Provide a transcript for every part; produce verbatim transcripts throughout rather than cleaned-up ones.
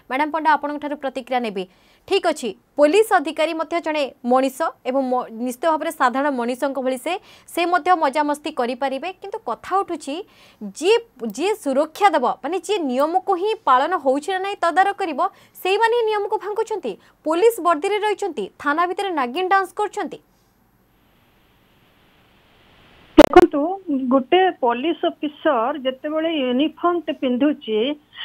madam पंडा आपण प्रतिक्रिया नेबी ठीक अच्छी पुलिस अधिकारी मध्य जड़े मनीष एवं निश्चित भाव में साधारण मनीषों भली से से मध्य मजामस्ती करें किंतु कथा उठू जी जी सुरक्षा देव माने जी नियम को ही पालन होना ना तदारख कर नियम को भांगुंट पुलिस वर्दी रे रही थाना भितर नागिन डांस कर देखो गोटे पुलिस ऑफिसर जिते बड़े यूनिफॉर्म ते पिंधुची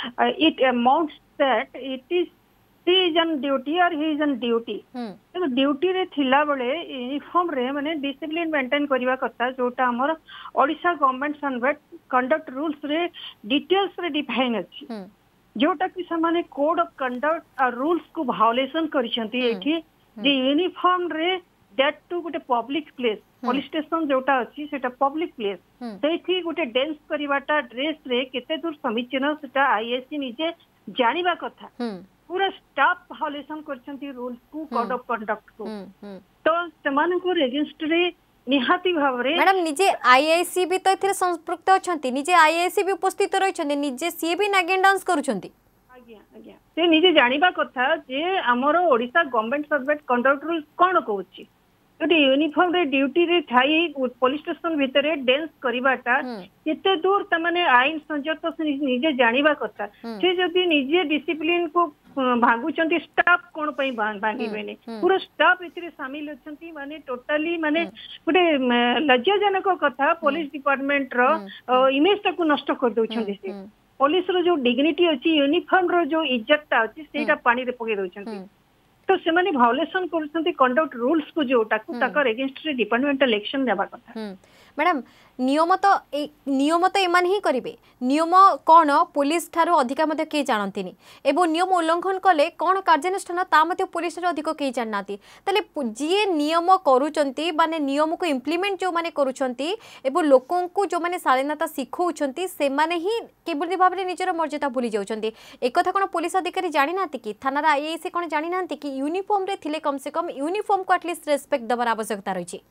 it amounts that it is he is on duty or he is on duty तो ड्यूटी रे थिला बळे यूनिफॉर्म रे माने डिसिप्लिन मेंटेन करबा कथा जोटा हमर Odisha government servant conduct rules रे डिटेल्स रे डिफाइन अछि जोटा कि समाने कोड ऑफ कंडक्ट और रूल्स को वायोलेशन करिसंती एठी जे यूनिफॉर्म रे दैट टू गोटे पब्लिक प्लेस पुलिस स्टेशन जोटा अछि सेटा पब्लिक प्लेस सेठी गोटे डांस करबाटा ड्रेस रे केते दूर समीचीन सेटा आईएससी निजे जानिबा कथा पूरा स्टाफ वायोलेशन करछंती रूल्स को कोड ऑफ कंडक्ट को तो समान को अगेंस्ट रे निहाती भाव रे मैडम निजे आईआईसी भी तो एथिरे संपृक्त अछंती निजे आईआईसी भी उपस्थित रहिछंती निजे सी भी नागिन डांस करूछंती आज्ञा आज्ञा से निजे जानिबा कथा जे हमर Odisha government servant conduct rules कोन कहूची गोटे यूनिफॉर्म रे ड्यूटी रे थाई पुलिस स्टेशन भितर डांस करबाटा केते दूर तमाने आईन संजत से निजे जानिबा कथा से जदी निजे डिसिप्लिन को भांगुचंती स्टाफ कोन पई भांगीबेनी पूरा स्टाफ इतरे शामिल अछंती माने टोटली माने गोटे लज्जाजनक कथा पुलिस डिपार्टमेंट रो इमेज को नष्ट कर दोछंती से पुलिस रो जो डिग्निटी अछि यूनिफॉर्म रो जो इज्जतटा अछि सेटा पानी रे पके दोछंती तो से माने वायोलेशन करछंती कंडक्ट रूल्स को जो ताकू ताकर अगेंस्ट रे डिपार्टमेंटल एक्शन नेबा कथा मैडम नियम तो नियम तो एमान ही करेंगे नियम कौन पुलिस ठारू अधिका मध्य के जानती एवं नियम उल्लंघन कले कौन कार्यानुष्ठान ता मध्य पुलिस अधिक कई जानना ताले जी नियम करूचंती माने नियम को इम्प्लीमेंट जो माने करूचंती एवं लोकों को जो माने शालीनता शिखौचंती से माने ही केवल भाव में निजर मर्यादा भूली जाउचंती एक कथा कौन पुलिस अधिकारी जानी ना कि थाना आईआईसी कौन जानी ना कि यूनिफॉर्म रे थिले कम से कम यूनिफॉर्म को एटलिस्ट रेस्पेक्ट देवार आवश्यकता रही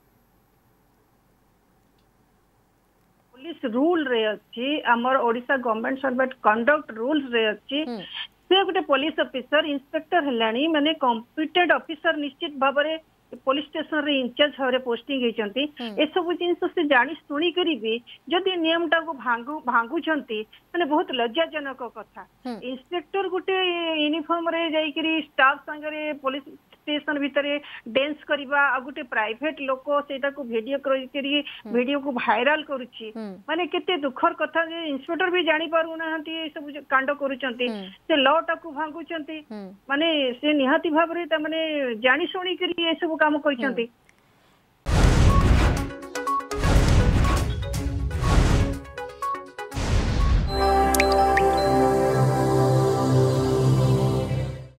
पुलिस रूल रे अछि हमर Odisha government servant conduct rules रे अछि से गोटे पुलिस ऑफिसर इंस्पेक्टर हेलानी माने कॉम्पिटेंट ऑफिसर निश्चित भाव रे पुलिस स्टेशन रे इंचार्ज भाव रे पोस्टिंग हेचंती ए सब जिंस से जानी सुनी करी भी जदी नियम टा को भांगु भांगुचंती माने बहुत लज्जाजनक कथा इंस्पेक्टर गोटे यूनिफॉर्म रे जाई करी स्टाफ संग रे पुलिस स्टेशन भितर डांस करबा आ गोटे प्राइवेट लोक सेटा को वीडियो करी वीडियो को वायरल करूची माने केते दुखर कथा जे इंस्पेक्टर भी जानी पारु नाहंती सब कांड करूचंती से लॉ टा को भांगुचंती माने से निहाती भाव रे त माने जानी सुनी करी ए सब काम करचंती